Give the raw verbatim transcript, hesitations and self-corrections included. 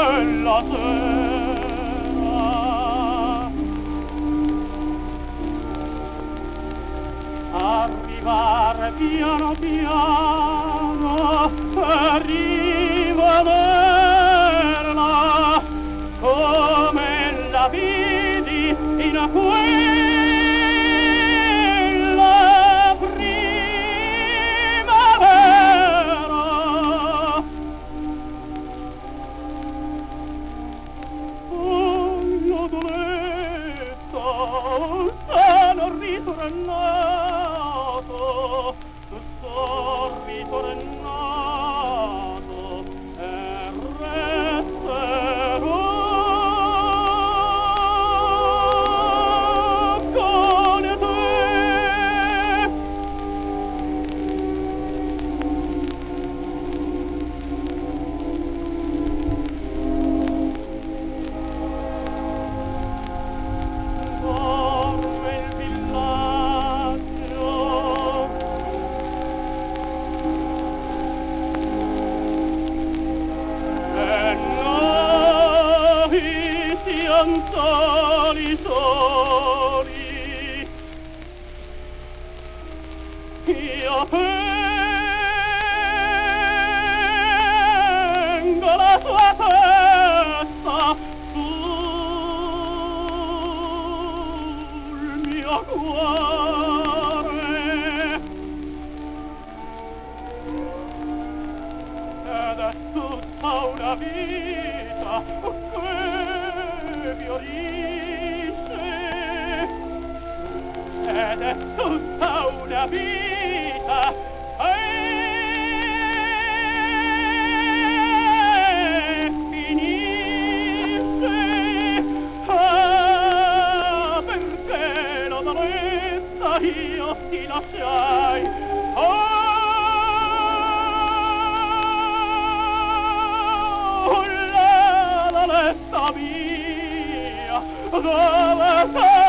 quella sera. Arrivare piano piano per rivederla come la vidi in quella primavera. Oh, Lodoletta, se non ritornato, son ritornato e resterò con te. Dorme il villaggio e noi siam soli soli. Io tengo la tua testa sul mio cuore ed è tutta una vita che fiorisce, ed è tutta una vita che finisce. Ah, perché Lodoletta io ti lasciai? Oh, Lodoletta mia, dove sei?